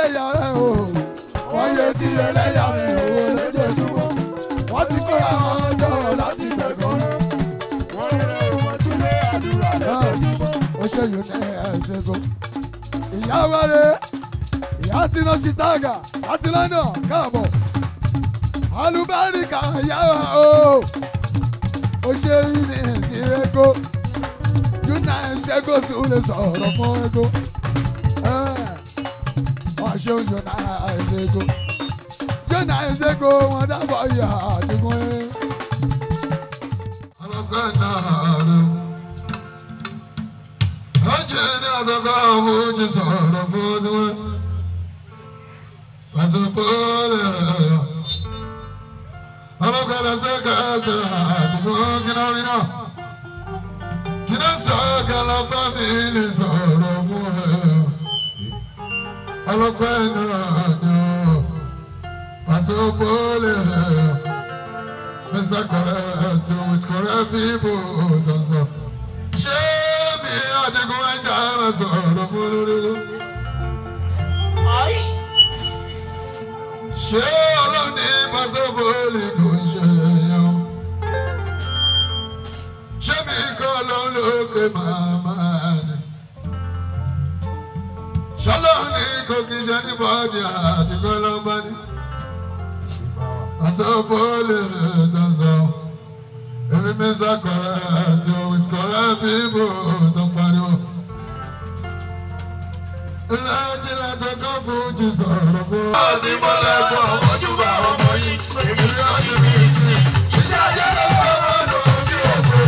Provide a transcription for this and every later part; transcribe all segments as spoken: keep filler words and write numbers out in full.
ẹlẹ́yà rẹ̀ o wọ́n yẹ ti ẹlẹ́yà rẹ̀ o lójoojúmọ́ wọ́n ti kó àwọn ọjọ́ láti gbẹ̀gbọ́n wọ́n rẹ̀ wọ́n tún lé àdúrà lójoojúmọ́. ó ṣe yóò ní ẹsẹ̀ tó ìyá wa rẹ̀ ìyá tí náà ṣì tàgà láti London káàbọ̀ alùbáríkà ìyá wa o ó ṣe yìí ní ẹ̀sìn ẹ̀kọ́ júnà ẹ̀sìn ẹ̀kọ́ sùn lè sọ̀rọ̀ fún ẹ̀kọ́ wọ́n ṣe oúnjẹ náà ẹ̀sìn ẹ̀kọ́ júnà ẹ̀sìn ẹ̀kọ́ wọn dábọ̀ ìyá àdìgún ẹ̀. ọlọ́gbẹ́ náà rẹ̀ ó jẹ́ ní àtọ́kọ́ àwọn oúnjẹ sọ̀rọ̀ fún tiwọn pàṣípààrọ̀ ọlọ́gbẹ́ náà sẹ́kẹ̀ẹ́sẹ̀ àdìgún kìnnàmínà. Kina sọ̀kẹ́ la fámìlì sọ̀rọ̀ fún ẹ. Ọlọ́pẹ́ náà ni ó pàṣípòlè. Mister Correct with correct people tó sọ. Ṣé mi Adigun ẹja máa sọ̀rọ̀ fún lórí? Ṣé ọlọ́ni pàṣípòlè kò ń ṣe yẹn? Ṣé mi kọ́ ló ń lókè màmá ni? Ṣọlọ́ ní kò kí ṣe ní bọ́ọ̀dì àdìgbò ló ń bá ní. Àsọ̀bọ̀lẹ̀ tó ń sọ. Èmi Mister Correct with correct people tó ń pariwo. Ilé ìjìnlẹ̀ tó kọ́ fún jí sọ̀rọ̀ fún. Ó ti bọ́lẹ̀ fún àwọn ojúbà ọmọ yìí. Èmi yóò ṣe mí sí. Iṣẹ́ ajé ló ń sọ̀rọ̀ lójú òkú.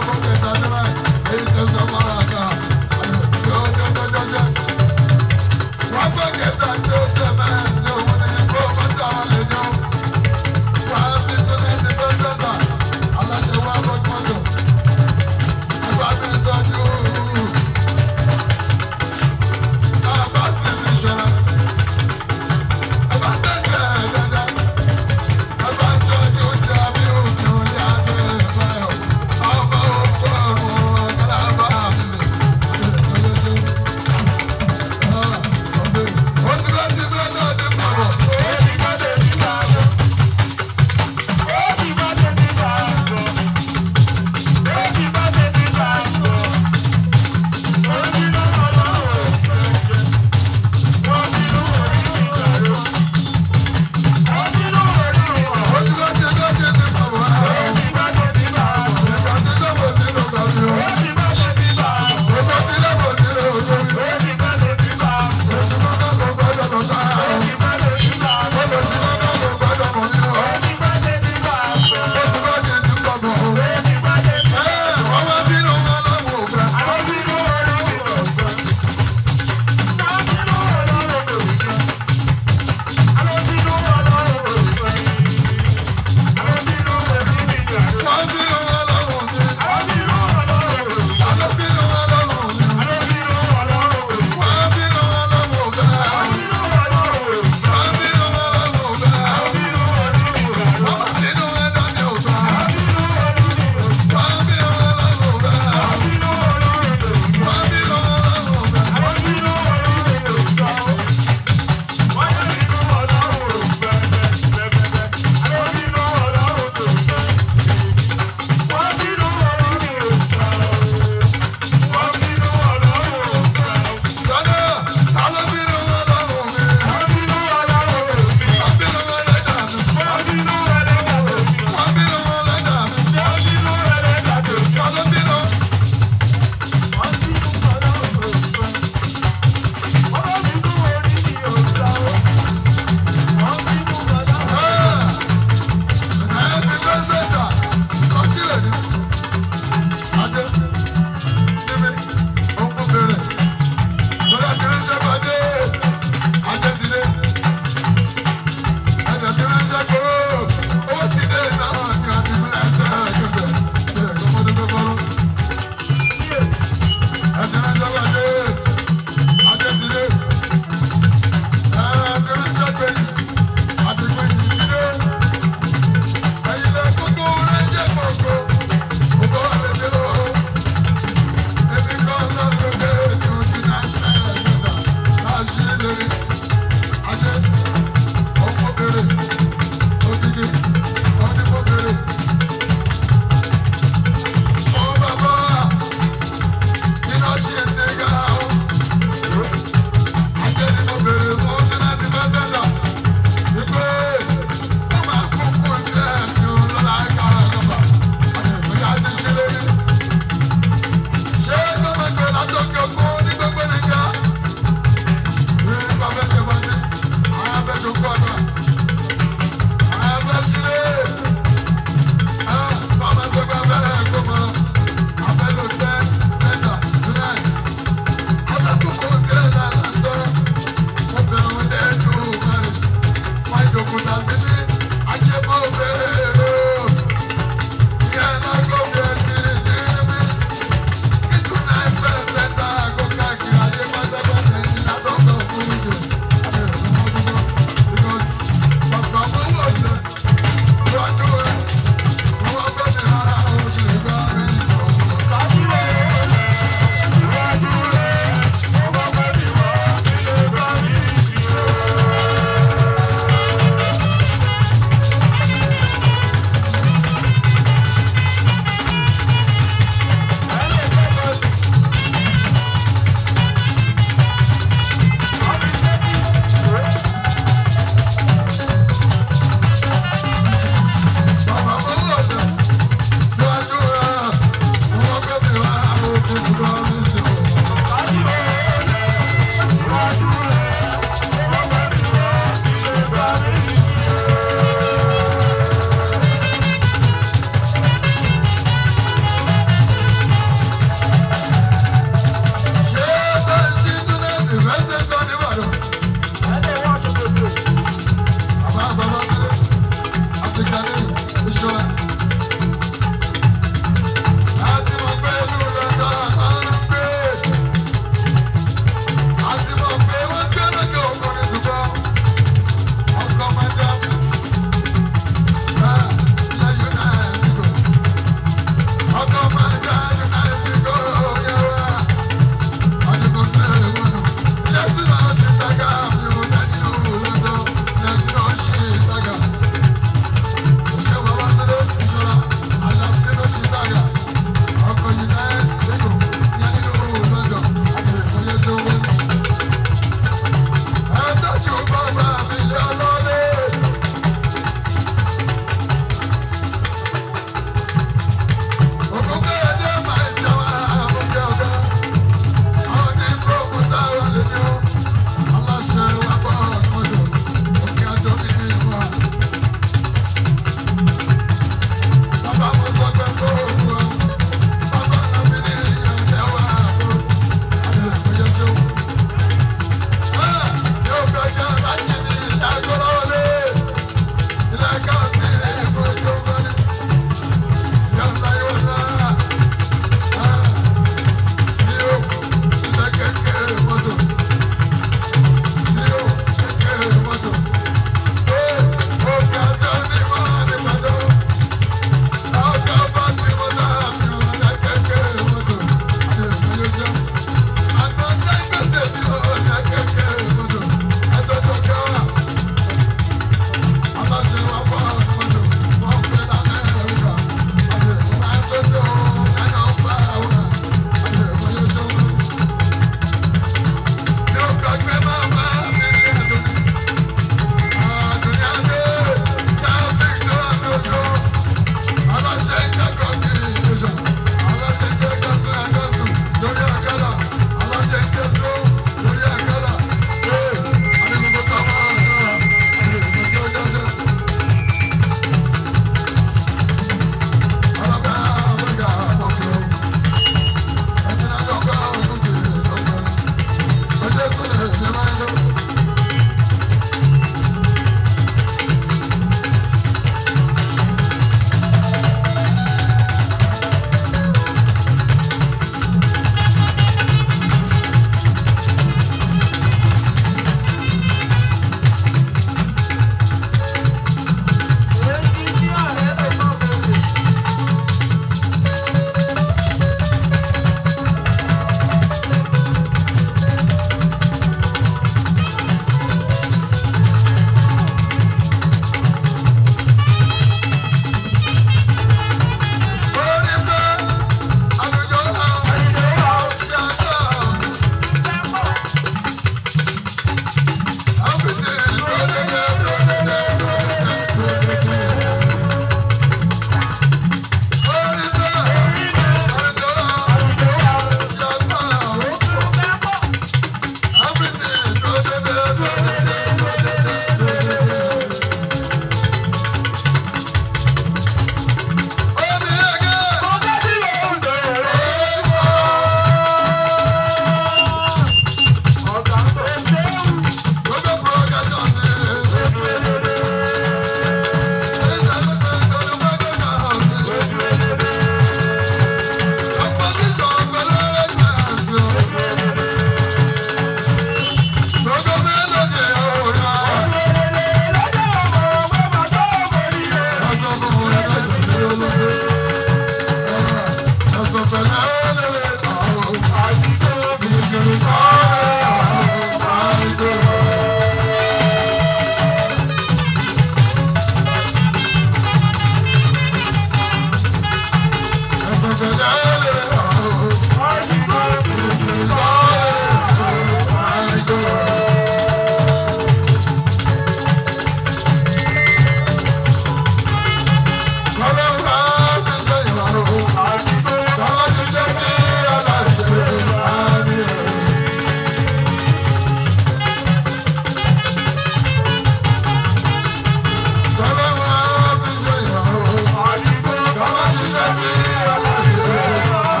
Come on,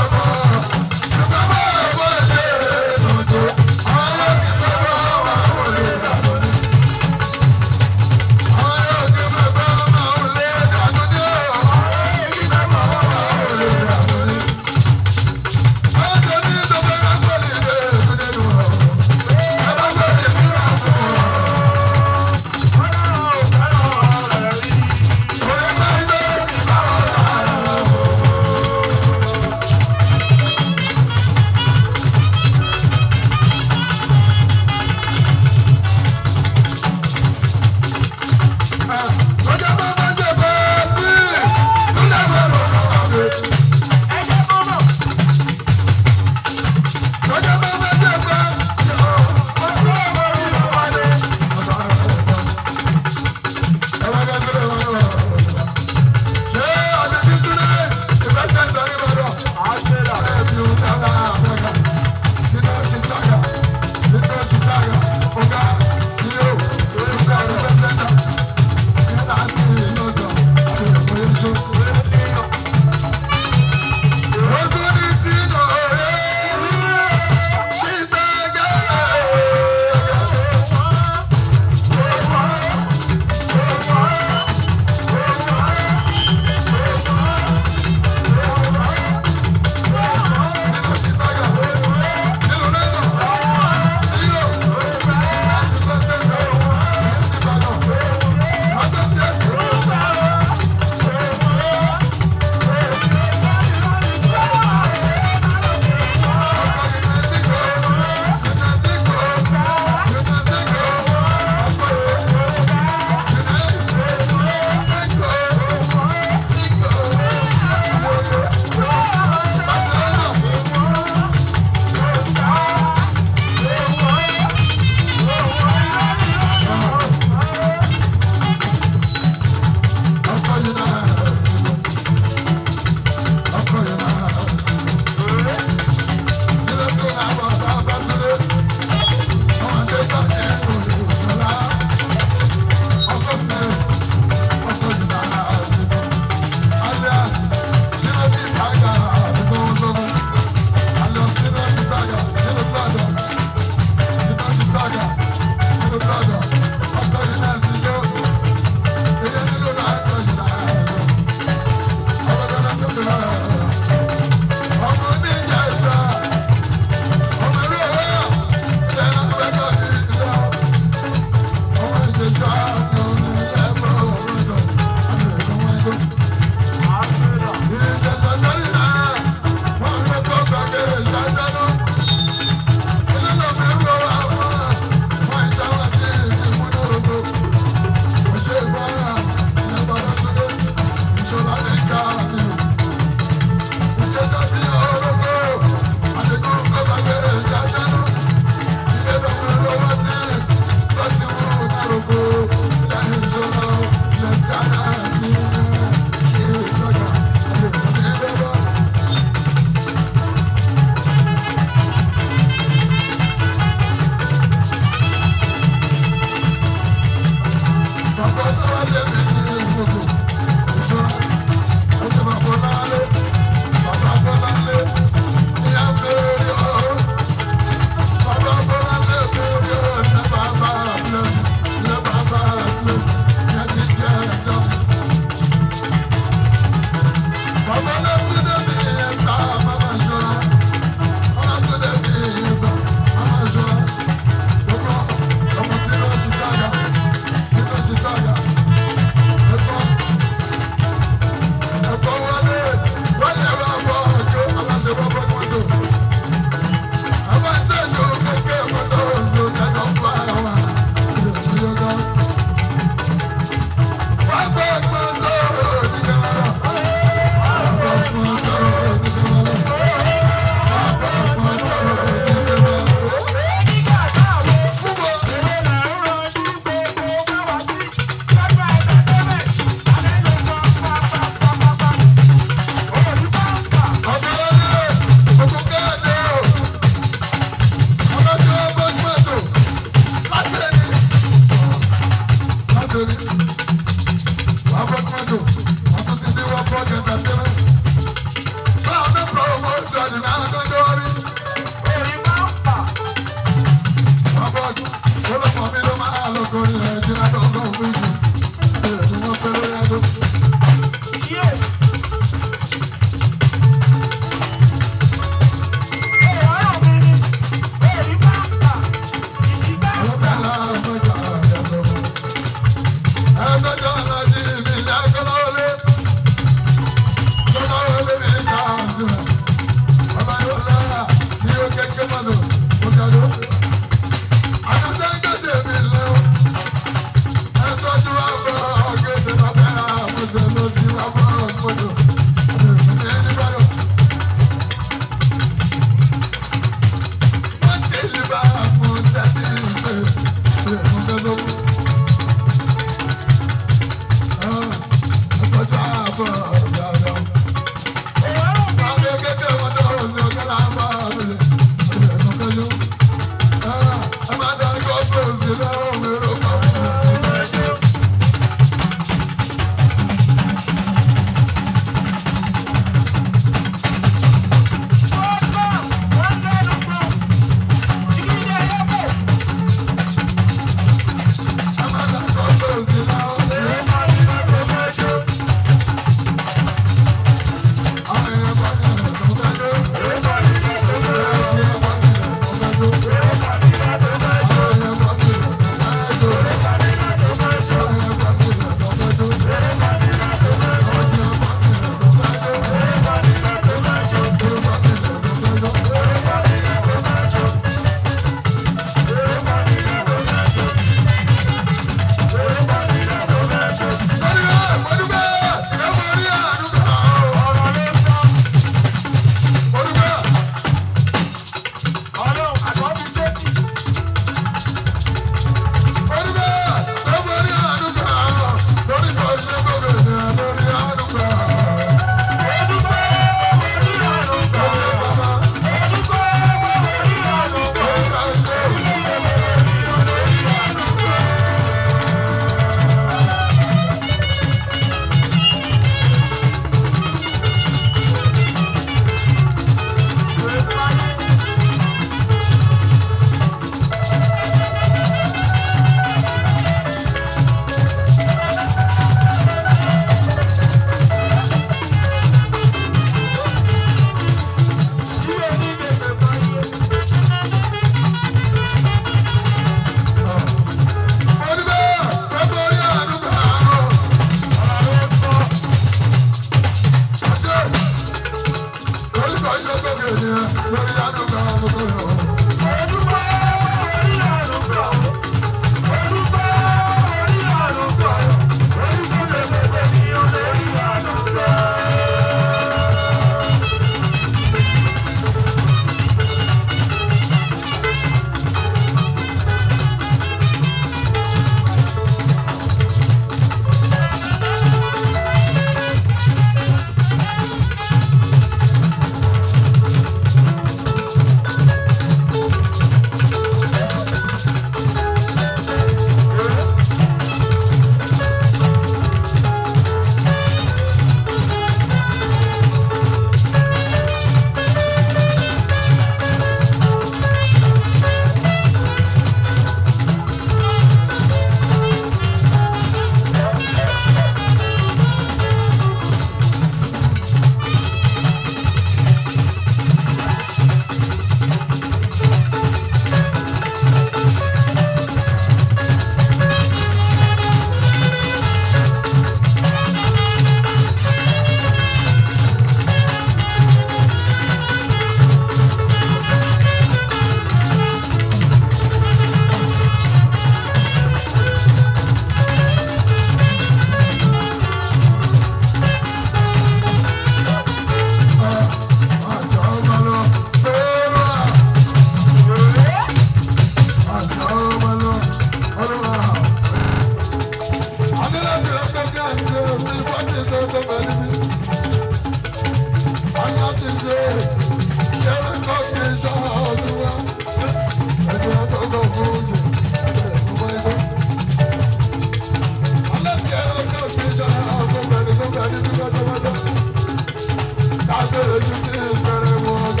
Kájọ́ ojú sí ìbẹ̀rẹ̀ wọn.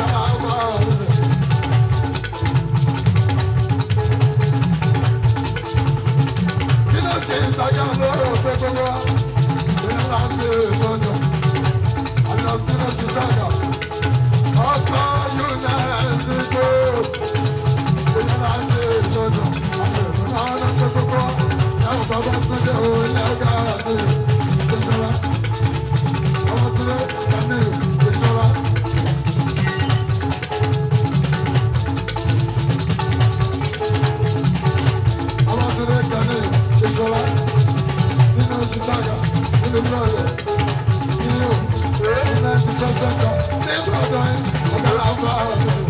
gbogbo wa ìyẹn láti ìtọ́jú àlọ́sílẹ̀ Chicago ọkọ̀ UNESCO ìyẹn láti ìtọ́jú àwọn ọ̀nà gbogbo wa ẹ̀wọ̀n bàbá tún dé òun ilé ọ̀gá àti ìjọba ọmọ tún dé ẹ̀mí ìjọba. ọmọ tún dé ẹ̀mí ìjọba. Chicago, in the brother, see you, in the center, same brother, I'm a lava.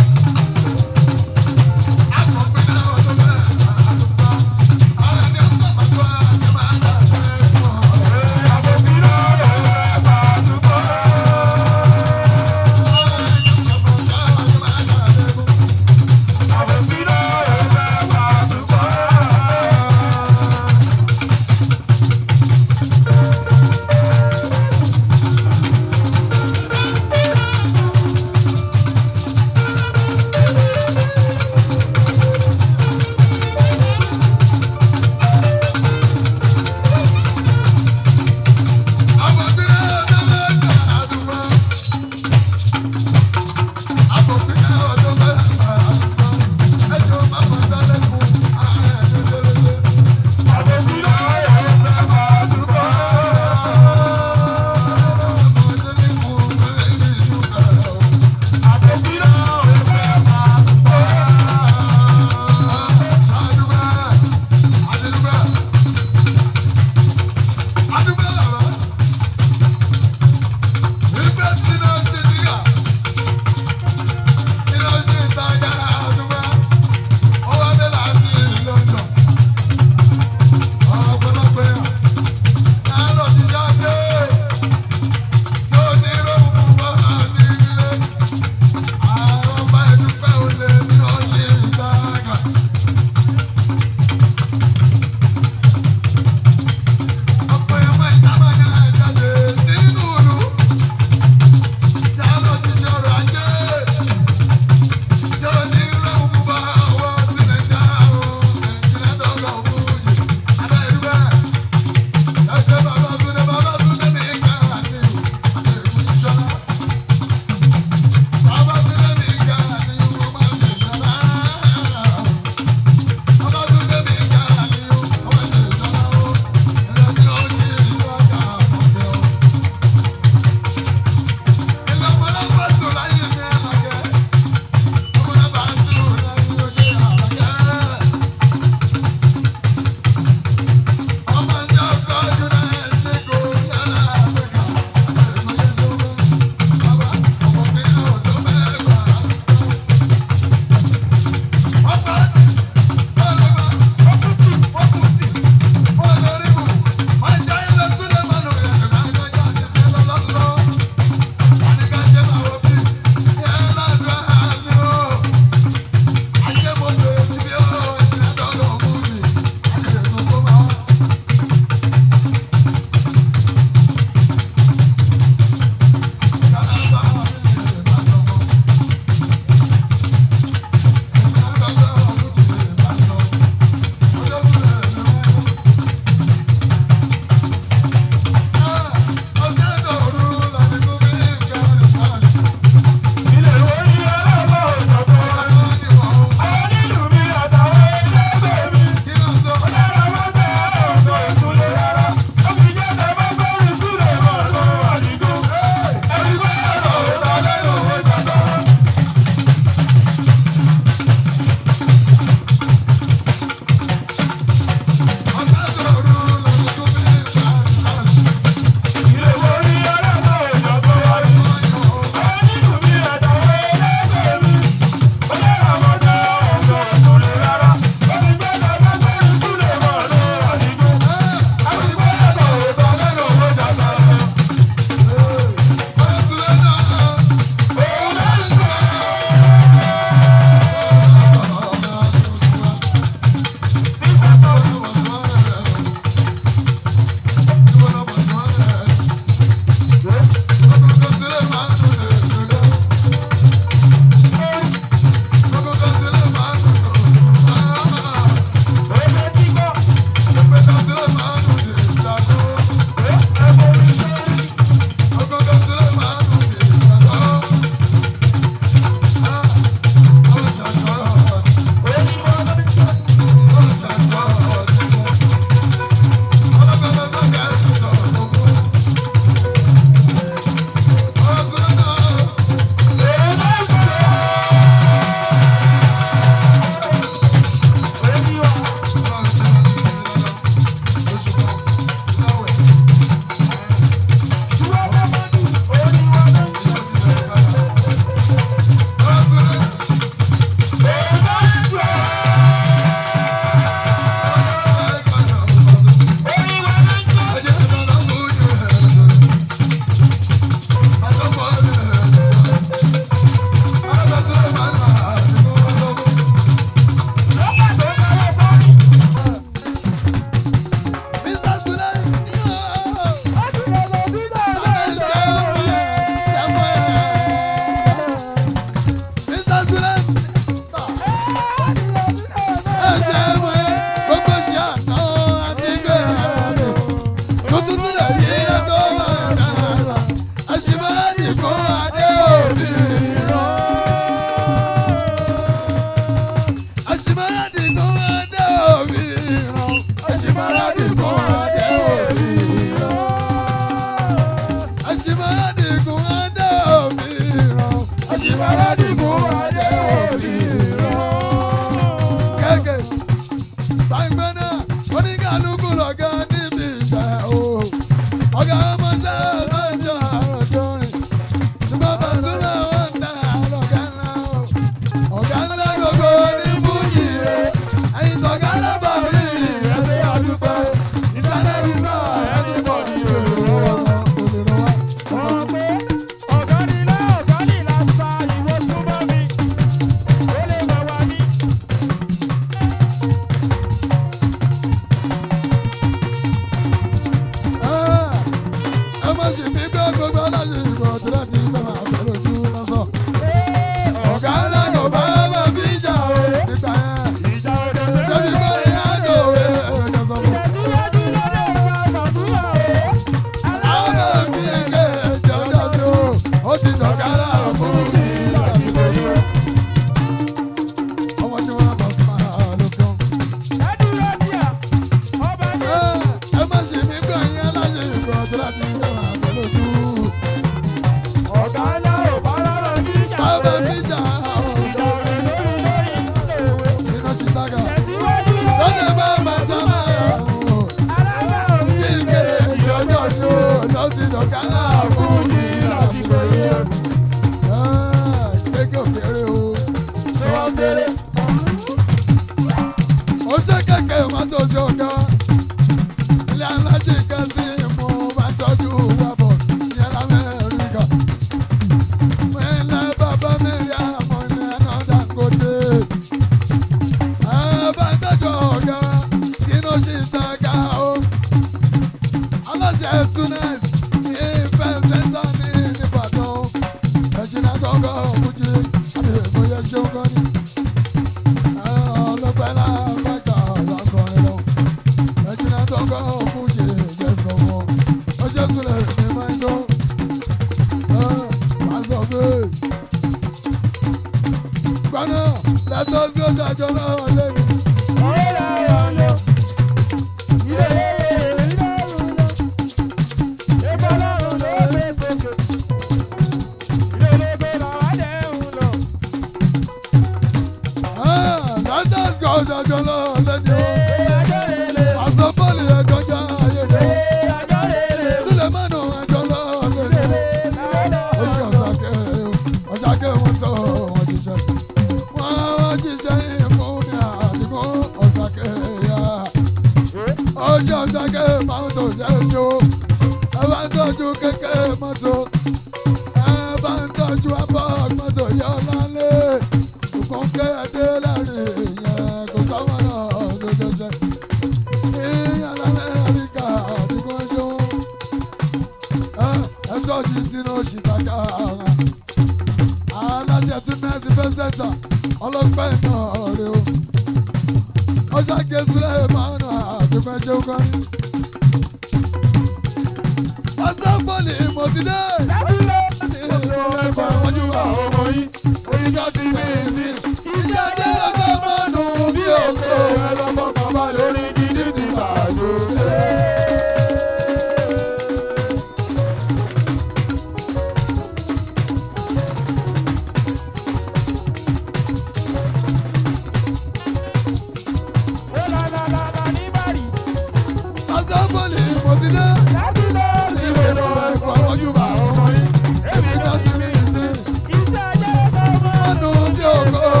Go.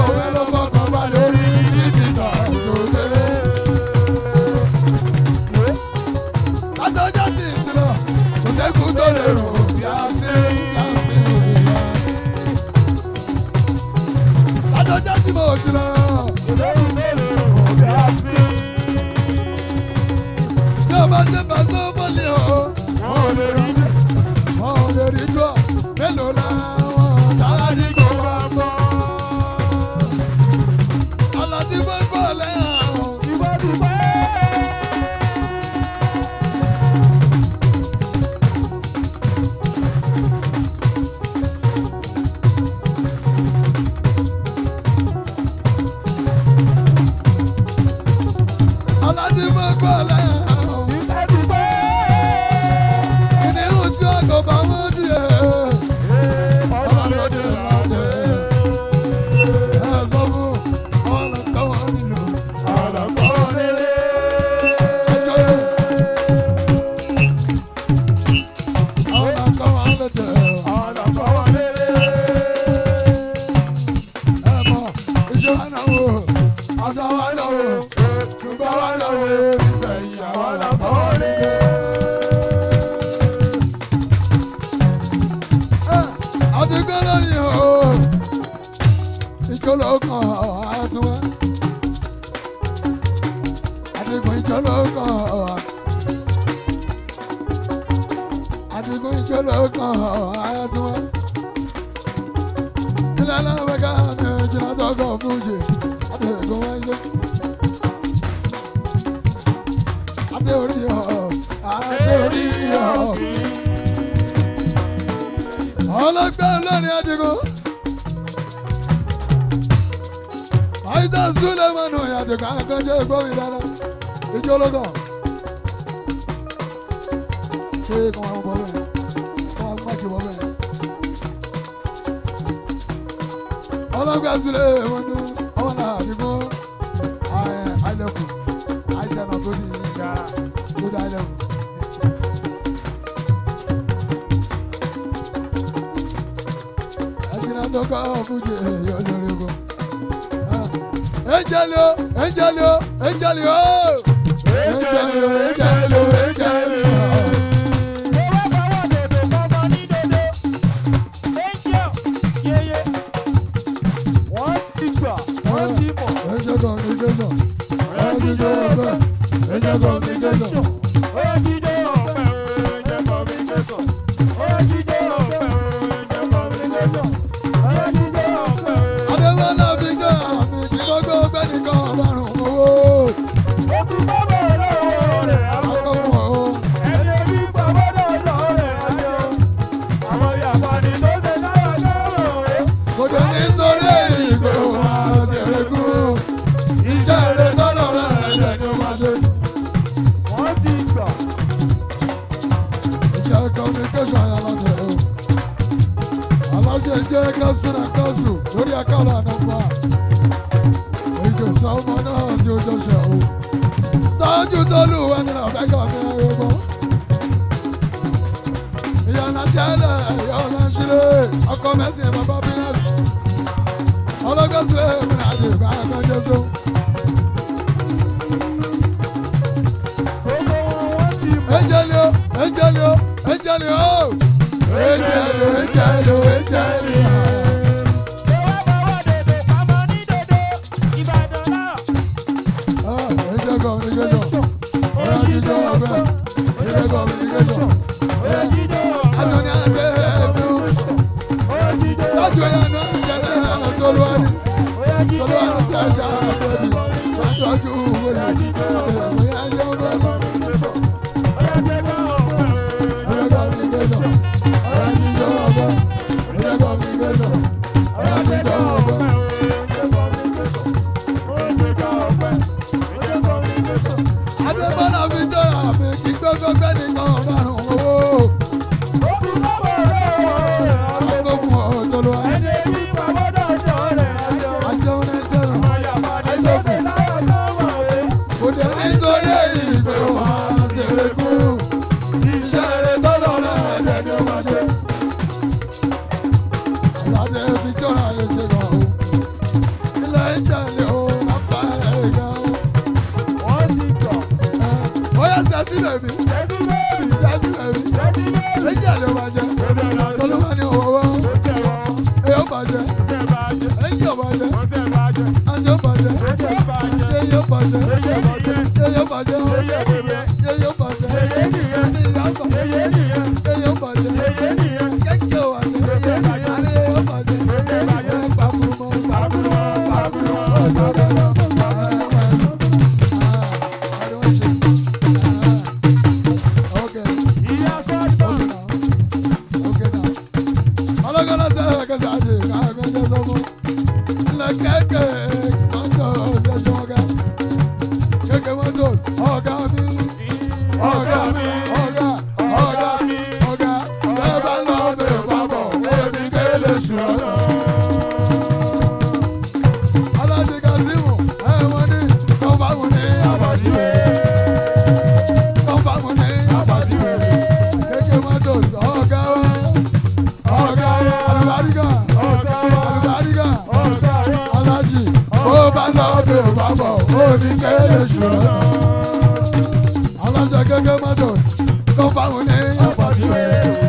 ìjọlọ kan àtúwẹ́. Adigun ìjọlọ kan Adigun ìjọlọ kan àtúwẹ́. Ilé aláwẹ̀ ká ní ìjìnlá tọkọ̀ fújì. Adigun wáyé. Adé orí ọ̀ Adé orí ọ̀. Ọlọ́gbẹ́ olórin Adigun. Àìdá Súlẹ̀mánù Adigun akọ́jọ́ ìgbóhùn dára. Ìjọ ológun. Ṣé kò wá bọ́ bẹ́ẹ̀? Kò wá má ṣe bọ́ bẹ́ẹ̀? Ọlọ́gbẹ́ Súlẹ̀mánù ọ̀nà Adigun. Àìlẹ̀kùn àìjẹ̀nà tó di ìjà tó di àìlẹ̀kùn. Toka fuje yo lorigo. Angelio, Angelio, Angelio. Angelio, Angelio, Angelio. Angelio, Angelio, Angelio, Angelio, Angelio, Angelio.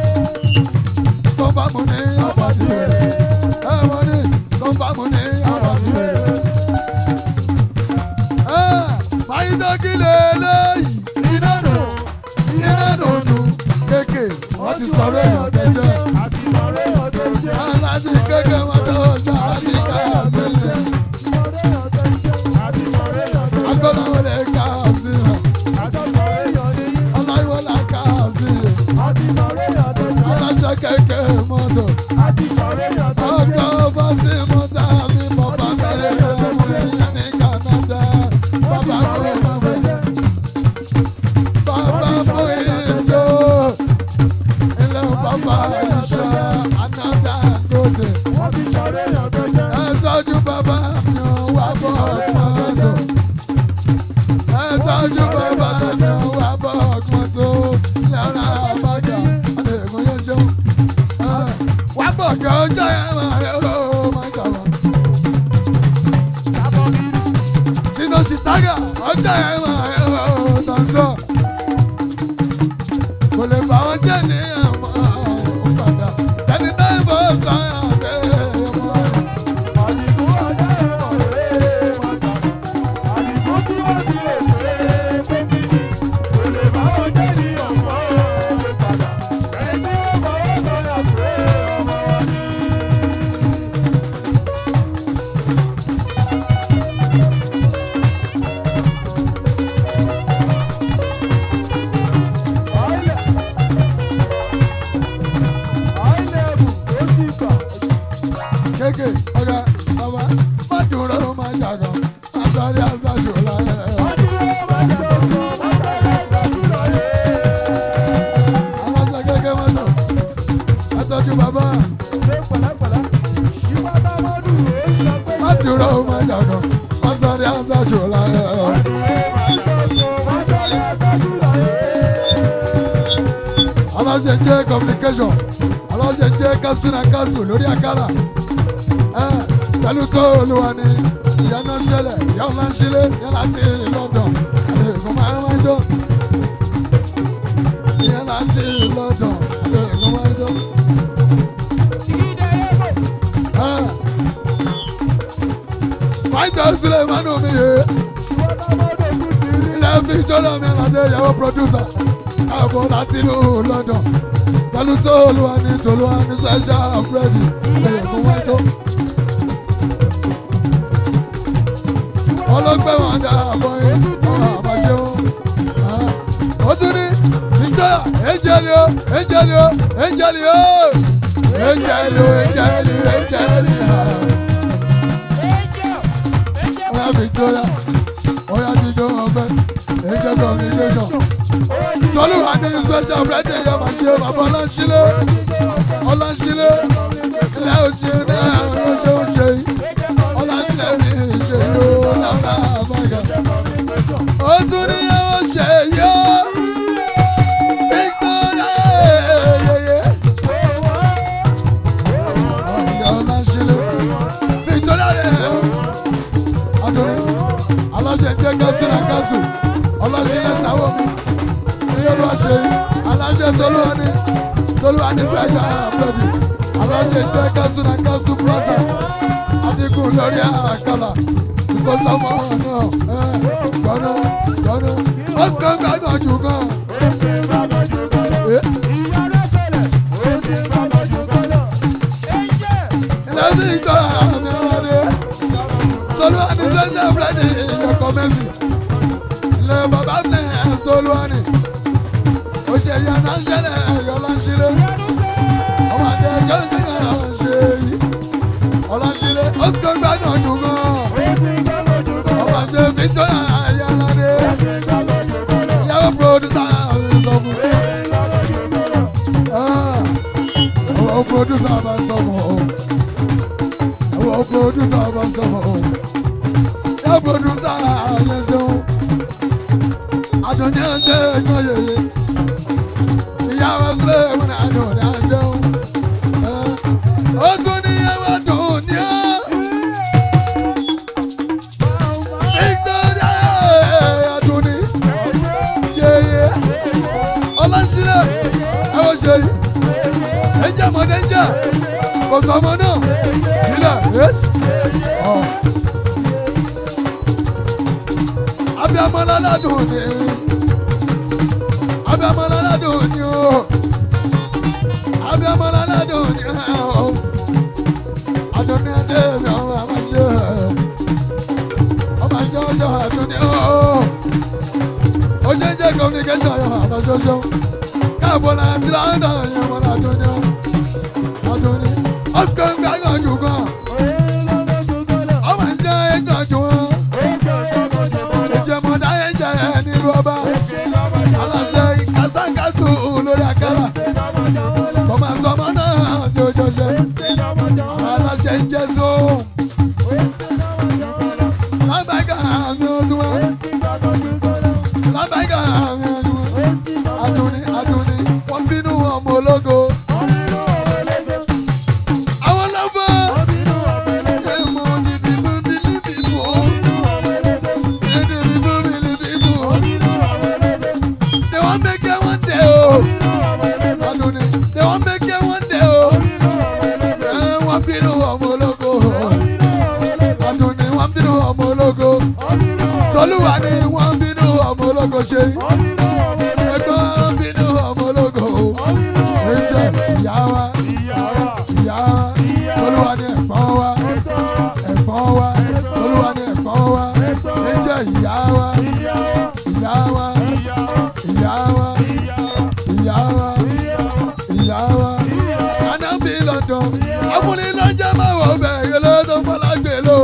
Come back, money, ọ̀dẹ́jọ́. Aláàjì kékeré mọ́tò ọjà àti káyà sílẹ̀. Agbọ́dọ̀ wọlé ká sílẹ̀. Ọláyíwọlá ká sílẹ̀. Aláṣẹ kékeré mọ́tò. Ọkọ̀ bá ti mọ́tà mi bàbá sílẹ̀ ọmọ ìyá ní Canada. Bàbá kò mọ̀ bẹ́ẹ̀. Bàbá fún ìṣó. Ilé bàbá ìṣó. Anada Ngote. Ẹ tọ́jú bàbá mi ò wá bọ̀ mọ́tò. Ẹ tọ́jú bàbá mi ò wá bọ̀ mọ́tò. Lára àbájá àdéhùn yóò ṣeun. Wá bọ̀ kí ọjọ́ yẹn máa rẹ̀ ó máa gbàgbọ́. Sínú Chicago ọjọ́ yẹn máa rẹ̀ ó tọ̀ntọ̀. Kò lè bá wọn jẹ́ ní àmọ́ padà. Ẹni táyì bọ́ sọ àgbẹ̀ ọmọ. Kéèké ọ̀gá bàbá má dúró má jàgọ̀ àtàrí àṣàjò láyé. Aláṣẹ kéèké mọ́tò àtọ́jú bàbá. Má dúró má jàgọ̀ àtàrí àṣàjò láyé. Aláṣẹ jẹ́ communication aláṣẹ jẹ́ kásúnà kásù lórí àkàrà. Pẹ̀lú tó olúwa ni ìyá náà ṣẹlẹ̀ ìyá ọ̀la ń ṣílé ìyá láti London àdéhùn máa ń wájọ́. Ìyá láti London àdéhùn máa ń wájọ́. Máìtà sílẹ̀ mánú mi yé. Ilé fi jọ́lọ̀ mi àlàdé ìyàwó producer ààbọ̀ láti ìlú London. Pẹ̀lú tó olúwa ni tòlúwa ni special Freddy àdéhùn wájọ́. Ọlọ́gbẹ́ wọn dá àbọ̀ yìí ọ̀hún àbájẹ́ wọn. Ó tún ní Victoria Angel o Angel o Angel o Angel o Angel o Angel o. Ọ̀yá Victoria ọ̀yá jíjọ ọ̀gbẹ́ Angel communication. Tọ́lú àdé special Friday yẹn máa ṣe bàbá ọlọ́ṣílẹ̀ ọlọ́ṣílẹ̀ ilé òṣèré náà ọlọ́ṣẹ́ òṣè yìí ọlọ́ṣẹ́ mi ṣe yóò lára àbáyọ. Ó tún ní yóò ṣe yóò Victoria yeye. Ọ̀yà ọlọ́ṣílẹ̀ Victoria rẹ̀ adúlé aláṣẹ jẹ́ kásìlá kásù ọlọ́ṣílẹ̀ sáwọ́ mi. Ilé wa ṣe aláṣẹ Tolúwani Tolúwani special Freddy aláṣẹ jẹ́ kásìlá kásù plaza adigun lórí àkàlà ìkó sọmọ náà gbọ́nà gbọ́nà oscar gbàgbọ́ jù gan. Ilé tí ìjọ àmì ọ̀rẹ́ Tolúwani special Freddy ìyọkọ mẹ́sì ilé bàbá ní Tolúwani ó ṣe yàrá ṣẹlẹ̀ ẹ̀yọ́ lọ́nṣílẹ̀ ọmọ àti ẹ̀jọ́ ṣẹlẹ̀ ṣe yìí ọlọ́nṣílẹ̀ oscar gbàgbọ́ jù gan. ọmọ àti Victoria ayálàdé ìyàwó producer sọ fún ọwọ́ producer bá sọ fún ọwọ́ producer bá sọ fún ìyàwó producer ayẹ ṣeun àdùnní ẹ̀jẹ̀ ẹ̀jọ́ yẹyẹ ìyàwó sílẹ̀ ìwọ̀n àdùnní ẹ̀jẹ̀ ó tún ní ẹwà dùn ní ọ́. Victoria Aduni yeye ọlọ́sílẹ̀ ẹ̀wọ̀n ṣe yìí ẹ̀jẹ̀ mọ̀dé ń jà kò sọmọ náà nílẹ̀ yẹ́sì. Abiyamọ láládùn ni abiyamọ láládùn ni o communication yọ àmọ́ ṣoṣo káàbọ̀ náà ti láńdà yẹn wọn àdúnyà àdúnyà ọ̀sùkọ̀ ń gbàgbọ́ jù gan ọmọ ń jẹ́ ẹgbẹ́ jù wọn ìjẹ̀mọ̀dá yẹn jẹ́ ní rọ́bà aláṣẹ ìkásánkáṣù lórí àkàrà kò máa sọ ọmọ náà tí ó jọṣẹ aláṣẹ ń jẹ́ sóhùn lábàgà mi ò tún wá lábàgà mi ò tún wá adúní adúní wọ́n bínú ọmọ ológo àwọn lọ́fọ̀ ẹ̀mọ́ ní bíbú bílí bíbú ẹ̀dí bíbú bílí bíbú they wan make it one day o adúní they wan make it one day o ẹ̀ wọ́n bínú ọmọ ológo adúní wọ́n bínú ọmọ ológo tolúwa ni wọ́n bínú ọmọ ológo ṣe ẹ̀gbọ́n bínú ọmọ ológo ẹ̀jẹ̀ ìyá wa ìyá tolúwa ni ẹ̀gbọ́n wa ẹ̀gbọ́n wa tolúwa ni ẹ̀gbọ́n wa ẹ̀jẹ̀ ìyá wa ìyá wa ìyá wa ìyá wa ìyá wa Ànábì London ọkùnrin lọ́jọ́ máa wọ̀ bẹ́ẹ̀ ló tó fọlá gbé lò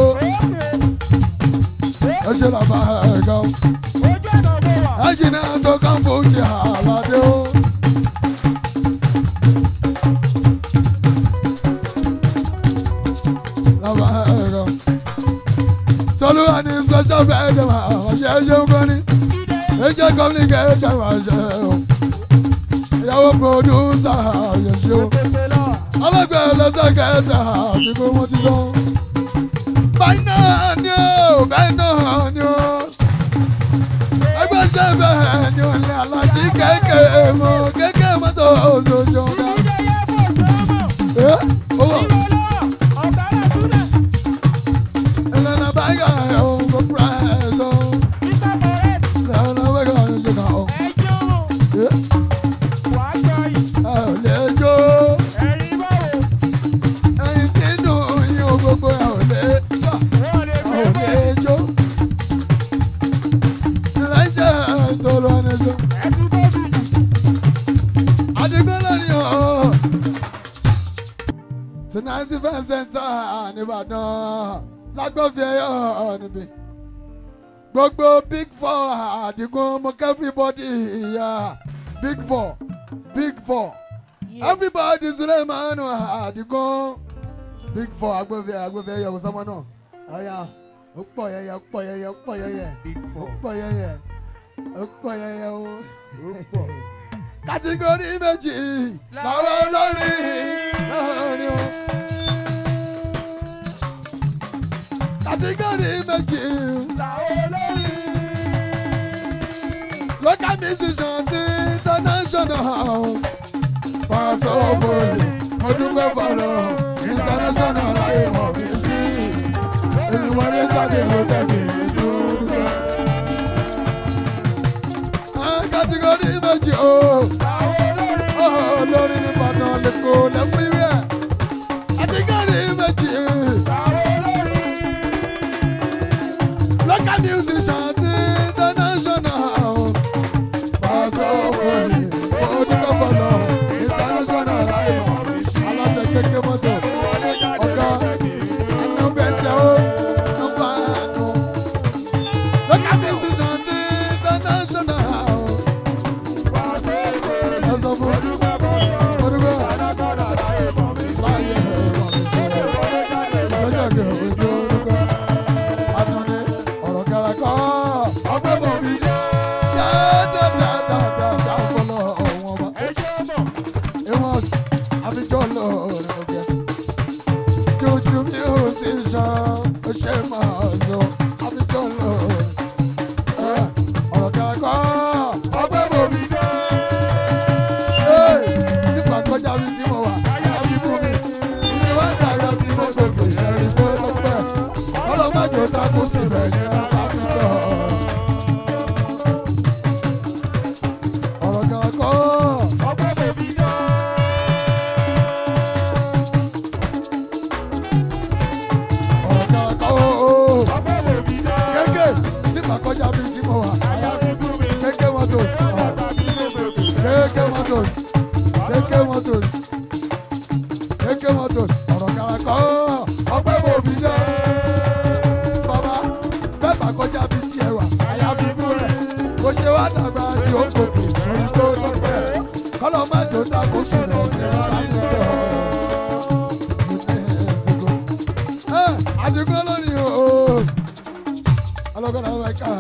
ó ṣe lọ́ba ẹ̀gọ́ ẹ̀jìnà tó kàn fún ṣe àlàdé o. lọ́ba ẹ̀gọ́ tolúwa ní special bẹ́ẹ̀ dẹ̀ máa ṣe é ṣeun kan ní ẹ̀jẹ̀ communication máa ṣe o ìyàwó producer yẹ̀ ṣe o ọlọ́gbẹ́ lẹ́sẹ̀kẹsẹ̀ àti kó wọ́n ti sọ. báyìí náà ni ó báyìí náà ni ó ẹgbẹ́ ṣe bẹ́ẹ̀ ni ó ní alájí kékeré mọ́ kékeré mọ́tò oṣooṣù ọ̀gá. ẹ owó ìlànà báyìí ẹ̀ ò kó pírẹ́sì ọ̀ ìlànà báyìí ẹ̀ ò ṣe kàn ọ́. ẹ ò lè jó. Gbogbo ẹ̀ ò lè gbà ò lè jó ẹlẹ́jẹ̀ tó lọ ní sọ. Adigun lónìí o tonight event center nìbàdàn lágbófin ẹ̀yọ́ níbí gbogbo big four Adigun mo kẹ́ everybody ìyá big four big four everybody Suleiman Adigun. Big four agbófin agbófin ẹyẹ kò sọmọ náà ọyà ó pọ̀ yẹyẹ ó pọ̀ yẹyẹ ó pọ̀ yẹyẹ ó pọ̀ yẹyẹ ó pọ̀ yẹyẹ ó pọ̀. Kàtígórì méjì làwọn olórin lórí o. Kàtígórì méjì làwọn olórin. Local musician ti international pàṣẹ òbòlì mo dúpẹ́ fọlọ́. International ayé mọ̀ mí sí ìwọlé jáde ló tẹ̀lé dúró. Kàtígórì méjì o olórí ní Ìbàdàn lẹ́kọ̀ọ́ lẹ́fúríwẹ̀. Kàtígórì méjì local musician ti international pàṣẹ òkòlì odúkọ̀ fọlọ́ international ayé mọ̀ mí sí aláṣẹ kékeré mọ́tò. Kọjá bí tí mo wà, kékeré wọn tó sọ. Carlos ọ̀rọ̀ karakọ́ ọpẹ́ mo fi jẹ́ bàbá bẹ́ẹ̀ bá kọjá bí tiẹ̀ wà àyà fi mú rẹ̀ kó ṣe wá dàgbà tí ó gòkè sórí tó tó pẹ́ kọ́lọ́ má jò ta kó sùn lọ ní ọ̀la ní sọ. àdìgbò lónìí o ọlọ́gbọ́n náà wẹ̀ ká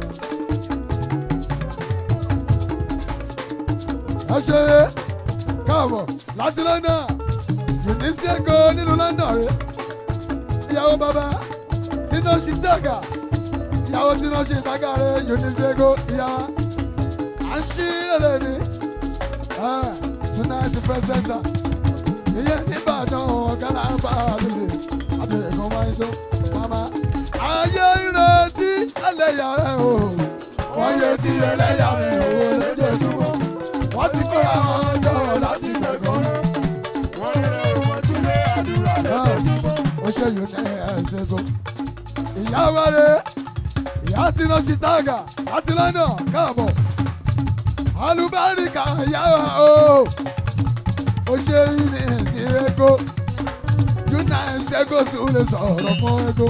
ẹ ṣe káàbọ̀ láti London Unisego nílùú London rẹ̀ ìyàwó bàbá Tino Shitaga ìyàwó Tino Shitaga rẹ̀ Unisego ìyàwó à ń ṣí lẹ́lẹ́ ni tonight presenter ìyẹn nìbàdàn ọ̀gá náà bá a lè àbẹ̀rẹ̀ kan wáyé tó mama ayé ìrètí ẹlẹ́yà rẹ̀ o wọ́n yẹ ti ẹlẹ́yà rẹ̀ o lójoojúmọ́ wọ́n ti kó àwọn ọjọ́ láti gbẹ̀gbọ́n wọ́n rẹ̀ wọ́n tún lé àdúrà lọ́wọ́. ó ṣe yóò ní ẹsẹ̀ tó. ìyá wa rẹ̀ ìyá Tino Shitaga láti London káàbọ̀ alùbáríkà ìyá wa o ó ṣe yìí ní ẹ̀sìn ego yúnà ẹ̀sìn ego sùn lè sọ̀rọ̀ fún ego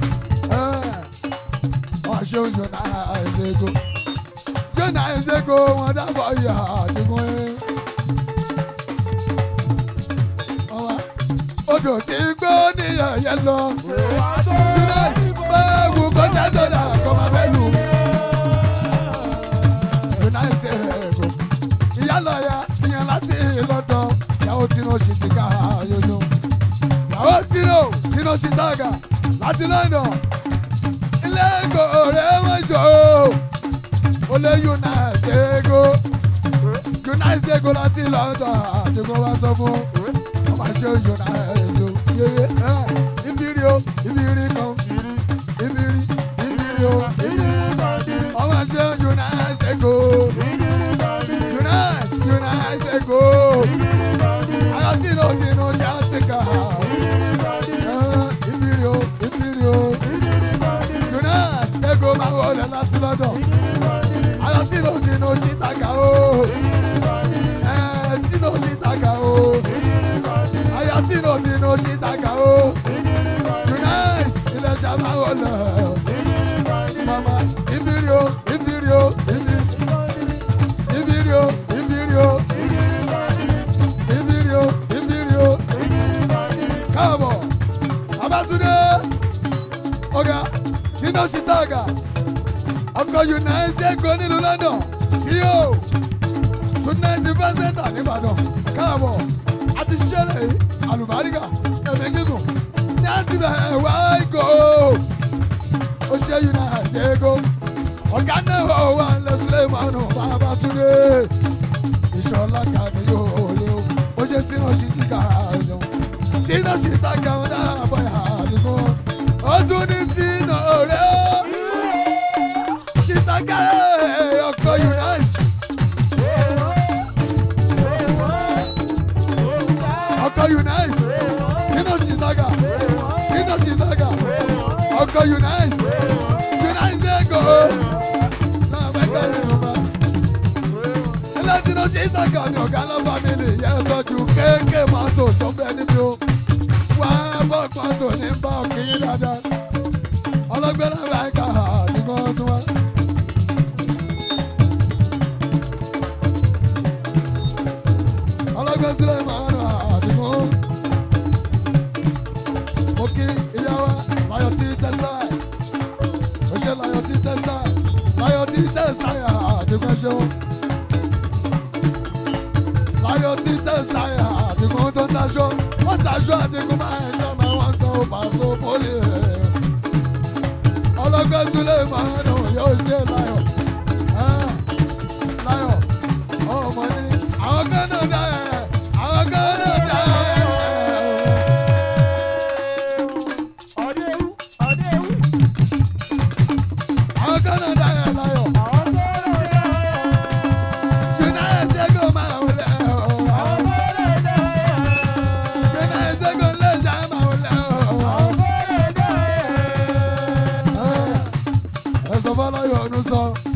wọ́n ṣe ń yúnà ẹ̀sìn ego. Jọ́nà ẹ̀ṣẹ́kọ̀ wọn dábọ̀ ìyá àdìgún ẹ̀. Odò tí gbó ní ẹ̀yẹ lọ. Júdásì báwo kọjá sọ́dà kọ́ máa fẹ́ lù. Jọ́nà ẹ̀ṣẹ́kọ̀. Ìyá lọ́ọ̀yà ìyẹn láti lọ́dọ̀. Ìyàwó Tino Shitaga yóyó. Ìyàwó Tino Tino Shitaga láti London. Ilé ẹ̀kọ́ rẹ̀ wọ́n jọ. Olè Unisego Unisego láti London àdìgbò wá sọ fún ọmọ ṣe Unisego yeye ibiri o ibiri kan ibiri ibiri o ọmọ ṣe Unisego Unis Unisego ayọ̀ Tino Tino Shitaga ibiri o ibiri o Unisego máa wọlé láti London. Ayọ̀ Tino Tino Shitaga o, ẹ̀ Tino Shitaga o, ayọ̀ Tino Tino Shitaga o, Unis ilẹ̀ ṣàmà wọlé, mama ibiri o, ibiri o, ibiri o, ibiri o, ibiri o, ibiri o, káàbọ̀, Babátúndé, ọ̀gá Tino Shitaga. Ọkọ̀ Unisego nílùú London sí o tonight presenter nìbàdàn káàbọ̀ àti ṣẹlẹ̀ àlùbáríkà ẹ̀mí gígùn ní àti bẹ̀rẹ̀ wá ìgò ó ṣe Unisego ọ̀gá náà wà lẹ́sílẹ̀ ìmọ̀nù Babátúndé ìṣọ̀lá kàní yóò lé o ó ṣe Tino Shitaga yẹn Tino Shitaga wọn náà bọ̀ yà á dìbò ó tún ní Tino rẹ̀ ó. Shitaga ọkọ Unis ọkọ Unis Tino Shitaga Tino Shitaga ọkọ Unis Unisego náà mẹ́kà ní ọba ilé Tino Shitaga ní ọ̀gá náà fámìlì yẹn tọ́jú kéèké mọ́tò sọ́gbẹ́ níbi ó wá bọ́ mọ́tò ní bá òkè yín dáadáa ọlọ́gbẹ́ náà mẹ́kà nígbà tó wá. Sílẹ̀ máa ń àdìmọ́. Mo kí ìyá wa láyọ̀ tí tẹ́sà ẹ̀. Ó ṣe láyọ̀ tí tẹ́sà ẹ̀. Láyọ̀ tí tẹ́sà ẹ̀ àdìmọ́ ṣe wọ́n. Láyọ̀ tí tẹ́sà ẹ̀ àdìmọ́ tó ń daṣọ. Wọ́n daṣọ àdìmọ́ máa ń jọ máa wọ́n sọ pàṣẹ pólì rẹ̀. Ọlọ́gbẹ́ sílẹ̀ máa ń dùn yóò ṣe láyọ̀. Láyọ̀ ọmọ ní àwọn kan náà dá ẹ̀. Sọ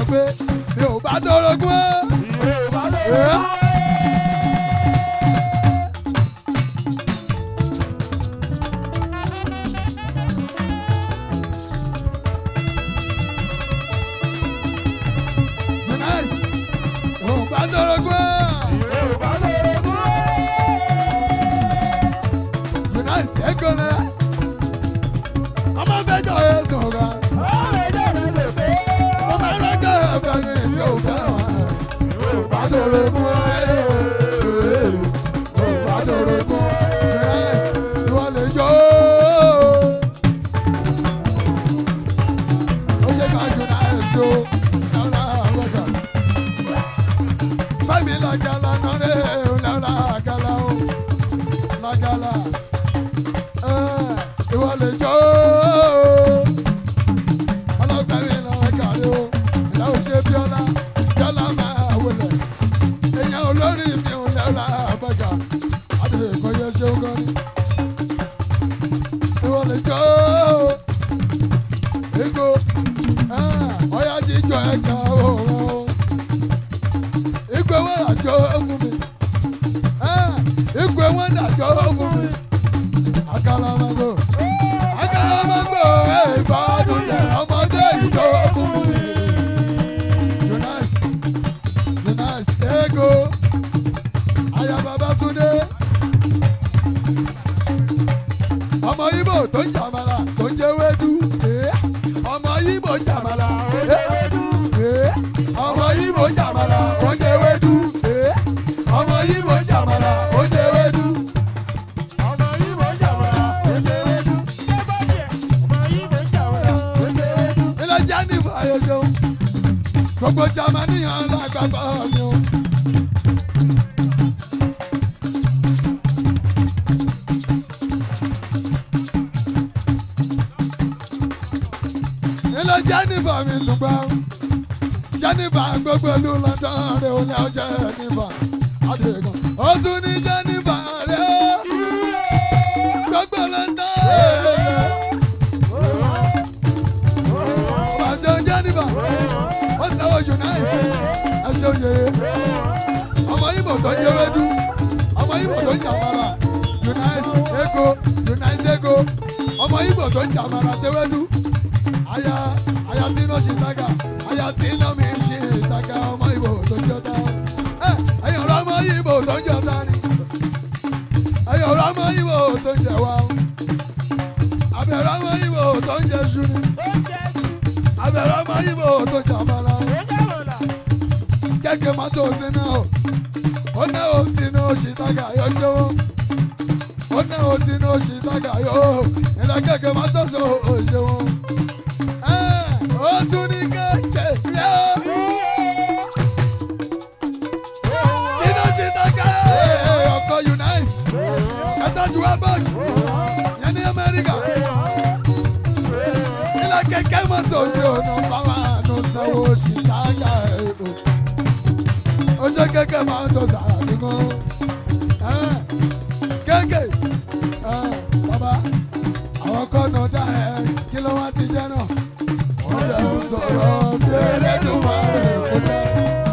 pé mi ò bá dorogún ẹ́. ìwé ò bá dorogún. Gbogbo Jamaniyan lágbàgbọ́ mi o. Ilé Jẹ́nìfà mi tún gbà. Jẹ́nìfà gbogbo ìlú London rẹ̀ ó ní ọjọ́ Jẹ́nìfà. Adégan ó tún ní Jẹ́nìfà rẹ̀ ó. Gbogbo London rẹ̀. Pàṣẹ Jẹ́nìfà. Wọ́n sọ ojú náà sí ẹṣẹ́ oyè. Ọmọ Ìgbò tó ń jẹ́ wẹ́dú. Ọmọ Ìgbò tó ń jà mara. Unice Ego Unice Ego. Ọmọ Ìgbò tó ń jà mara tẹ́wẹ́dú. Aya aya tí iná ṣe tága. Aya tí iná mi ṣe tága. Ọmọ Ìgbò tó ń jọta. Ẹ ẹ̀yìn ọ̀rọ̀ ọmọ Ìgbò tó ń jọta ni. Ẹ̀yìn ọ̀rọ̀ ọmọ Ìgbò tó ń jẹ wa. Àbẹ̀rẹ̀ ọmọ Ìgbò tó ń jẹ ṣu ni. Àbẹ̀rẹ̀ ọmọ Ìgbò tó ń jà mara. Kẹ̀kẹ́ mọ́tò sí náà. Ó náà ó ti ní oṣù tága yọ ṣẹ́wọ́. Ó náà ó ti ní oṣù tága yọ. Ìlà kẹ̀kẹ́ mọ́tò sí òṣèwọ́. Ó tún ní kẹ̀kẹ́ yẹ. Tínú oṣù tága ọkọ̀ Unice. Ẹ̀tọ́jú Airport. Yẹn ní Amẹ́ríkà. Ìlà kẹ̀kẹ́ mọ́tò sí ònà báwa àánú sanwó oṣù tága èkó. Ó ṣe kẹ̀kẹ́ máa ń tó sàdúgbò. Kẹ̀kẹ́ bàbá àwọn kọ́nà dá ẹ kí ló wá ti jẹ́ náà. Wọ́n lè ń sọ̀rọ̀ bí Ẹlẹ́dùmarè kò jẹ́.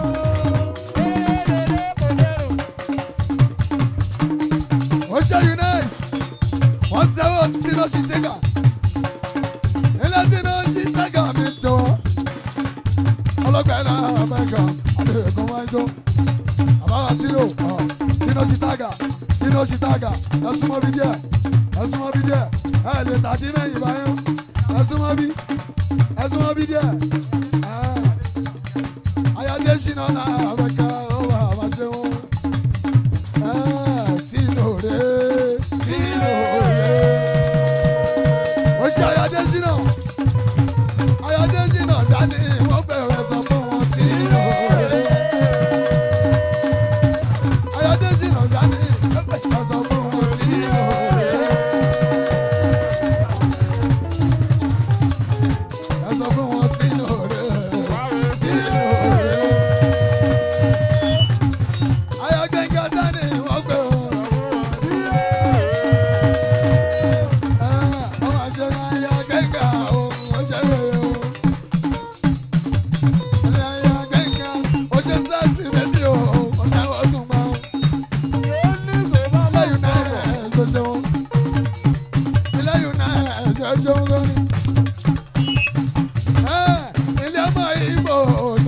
Ó ṣe Unice wọ́n sẹ́wọ́ tí ló ṣì tẹ́gà. Ilé tí ló ṣì tẹ́gà mi tó. Ọlọ́gbẹ́ náà Amẹ́ríkà àti ẹ̀kọ́ wáyé tó. Àbáwá Tino Tino Shitaga Tino Shitaga ẹ súnmọ́ bí díẹ̀ ẹ súnmọ́ bí díẹ̀ ẹ lè tàdí mẹ́yìn báyọ̀ ẹ súnmọ́ bí ẹ súnmọ́ bí díẹ̀ ayáde ṣìnà náà Amẹ́ríkà ó wà wá ṣe wọn Tino rè Tino rè ó ṣe ayáde ṣìnà ayáde ṣìnà ṣáni wọ́n bẹ̀rẹ̀ sọ fún wọn Tino rè. Yeah.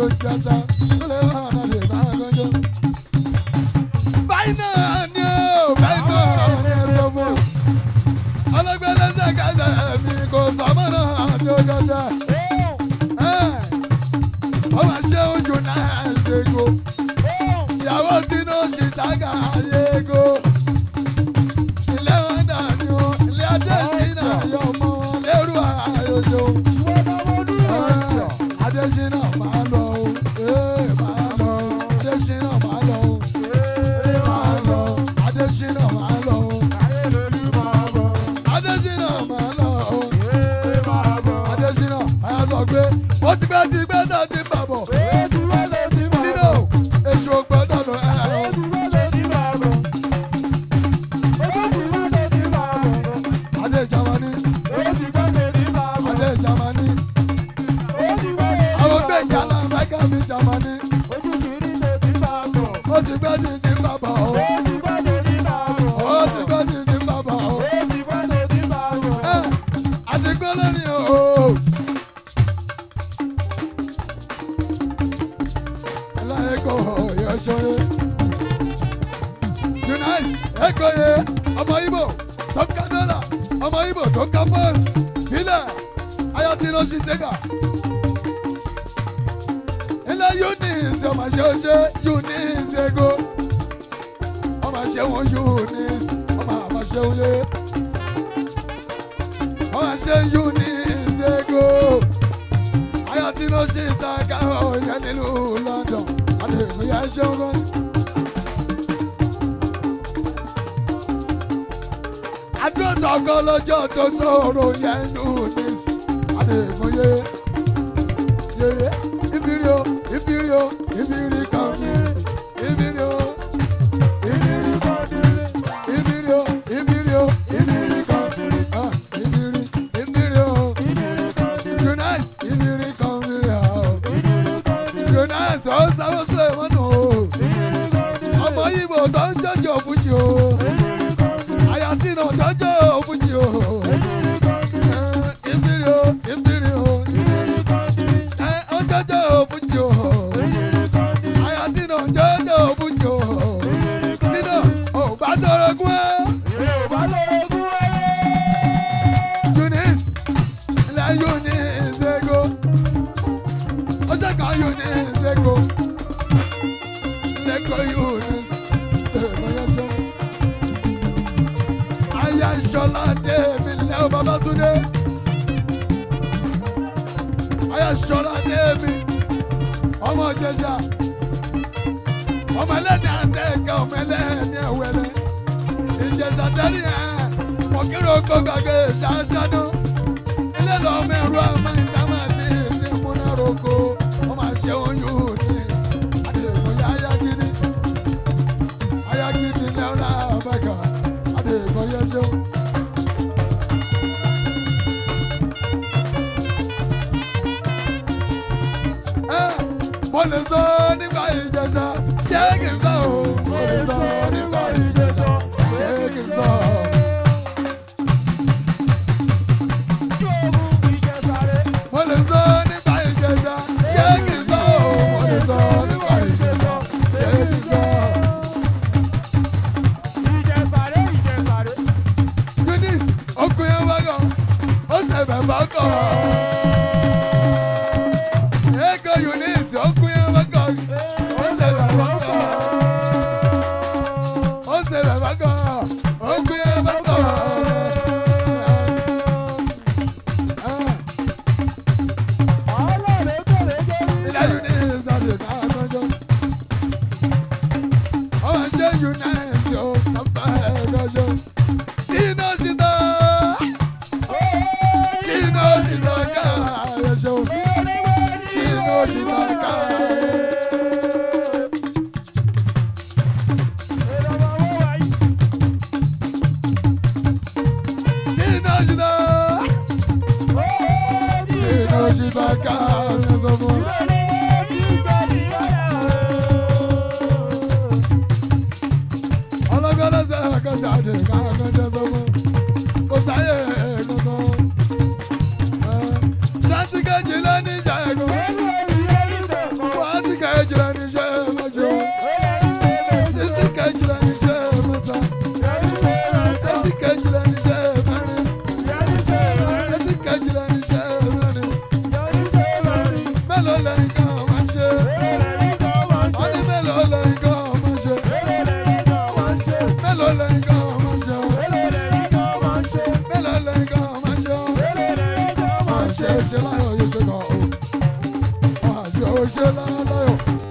jẹta sílẹ̀ máa nà lè máa gbọ́njọ́. báyìí náà ni ó báyìí náà ni ẹ sọ fún ọlọ́gbẹ́ lẹ́sẹ̀kẹsẹ̀ mi kò sọ́mọ́ náà àti ojọ́jọ́. ó máa ṣe ojú náà ṣègò ìyàwó tinú ṣì tágà ayégo. ilé wọn dàní o ilé ajé ìṣìnà yọ ọmọ wọn lérú àyòjò. Adésínà máa lọ o máa lọ Adésínà máa lọ o máa lọ Adésínà máa lọ o Adésínà máa lọ o Adésínà máa sọ pé ó ti gbẹ́ ti gbẹ́ náà ti bà bọ̀ sínú èso gbọ́dọ̀ lọ ẹ̀rọ. Adé Jamani Adé Jamani àwọn gbé ìyàlá mẹ́gà mi Jamani ó ti gbẹ́ ti ti bà bọ̀ o ó ti gbẹ́ ti ti bà bọ̀ o àti gbẹ́ lórí o. Eko yoshoye, Unice Eko ye, ọmọ Igbo tó ká dọ́là, ọmọ Igbo tó ká bọ́ọ̀s, filẹ̀, ayatollah Shitega. Ilé Eunice ọmọ ṣe ó ṣe Eunice Ego, ọmọ ṣe wọn Eunice, ọmọ àmọ ṣe ó lé, ọmọ ṣe Eunice Ego. Ayatollah Shitega ọ̀yẹ́ nílùú London. Adéyẹ̀yẹ́ ṣeun gan. Adúlọ̀tọ̀ ọkọ lọ́jọ́ tó sọ̀rọ̀ yẹn nù ní Adéyẹ̀yẹ́. Yeye ibiri o ibiri o ibiri kan mi ibiri o ibiri kan mi ibiri o ibiri o ibiri kan mi ah ibiri ibiri o Unice ibiri kan mi ah Unice o sáwọ́ sọ èèwọ̀n nù o ọmọ Igbo tó ń jọjọ fújì o Ayatina jọjọ fújì o ibiri o ibiri o ẹ ọ jọjọ fújì o Ayatina jọjọ fújì o sínú ò bá tọrọ gún ẹ. Eunice ilẹ̀ Eunice Ego ọjọ́ kan Eunice Ego lẹ́kọ̀ọ́ Eunice ẹ̀ẹ́dẹ́gbẹ̀yẹsọ. Aya Ṣọlá dé mi lẹ́ o Babátúndé. Aya Ṣọlá dé mi ọmọ Ìjẹ̀ṣà ọmọ ẹlẹ́ni àtẹ̀kẹ́ ọmọ ẹlẹ́ni ẹ̀wẹ̀lẹ́ Ìjẹ̀ṣà tẹ́lẹ̀ ẹ̀ mọ̀kírò kó gbàgbé ṣáṣáná ilé lọ́mọ ẹ̀rọ ọmọ ìjàmọ̀ sí ìsìn múná roko ọmọ àṣẹwọ̀n yóò ní àdéhùn ayágídí ayágídí lẹ́wọ̀n àbẹ̀kà àdéhùn yẹsẹ̀. Mo lè sọ nípa Ìjẹ̀ṣà ṣé kì í sọ o mo lè sọ nípa Ìjẹ̀ṣà ṣé kì í sọ. Mo lè sọ nípa Ìjẹ̀ṣà ṣé kì í sọ o mo lè sọ nípa Ìjẹ̀ṣà ṣé kì í sọ. Eunice ọkùnrin wágọ̀ ó ṣẹ̀bẹ̀ bọ́kọ̀. Ego Eunice ọkùnrin wágọ̀ ó ṣẹ̀bẹ̀ bọ́kọ̀. Ó ṣẹ̀bẹ̀ bọ́kọ̀ ọkùnrin wágọ̀. Ilé Eunice àti ìdájọ́. Ó ṣe Eunice ó kápá ẹ̀dọ́jọ́. Tino Shita, Tino Shita káyọ̀ ṣó, Tino Shita káyọ̀. Tino Shita, Tino Shita káyọ̀ sọ́mọ́. Ọlọ́gbọ́n ṣe àkọsí àdé káyọ̀ jẹ́ sọ́mọ́. Kò sáyé kankan. Sátìkẹ́jì ló ní ìjà ẹ̀gbọ́n. Wà ṣe láyọ̀ yóò ṣe kàn ó. Wọ́n àṣẹ ó ṣe láyọ̀.